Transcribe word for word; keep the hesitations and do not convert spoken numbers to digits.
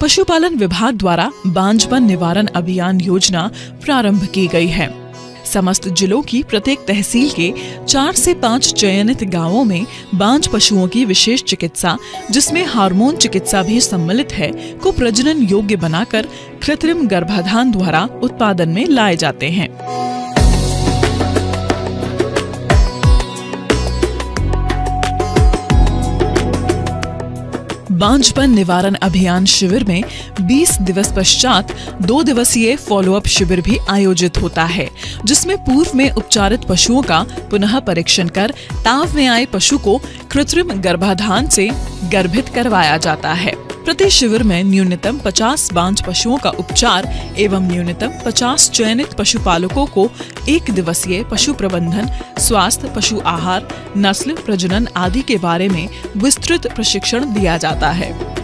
पशुपालन विभाग द्वारा बांझपन निवारण अभियान योजना प्रारंभ की गई है। समस्त जिलों की प्रत्येक तहसील के चार से पाँच चयनित गांवों में बांझ पशुओं की विशेष चिकित्सा, जिसमें हार्मोन चिकित्सा भी सम्मिलित है, को प्रजनन योग्य बनाकर कृत्रिम गर्भाधान द्वारा उत्पादन में लाए जाते हैं। बांझपन निवारण अभियान शिविर में बीस दिवस पश्चात दो दिवसीय फॉलोअप शिविर भी आयोजित होता है, जिसमें पूर्व में उपचारित पशुओं का पुनः परीक्षण कर ताव में आए पशु को कृत्रिम गर्भाधान से गर्भित करवाया जाता है। प्रति शिविर में न्यूनतम पचास बांझ पशुओं का उपचार एवं न्यूनतम पचास चयनित पशुपालकों को एक दिवसीय पशु प्रबंधन, स्वास्थ्य, पशु आहार, नस्ल, प्रजनन आदि के बारे में विस्तृत प्रशिक्षण दिया जाता है।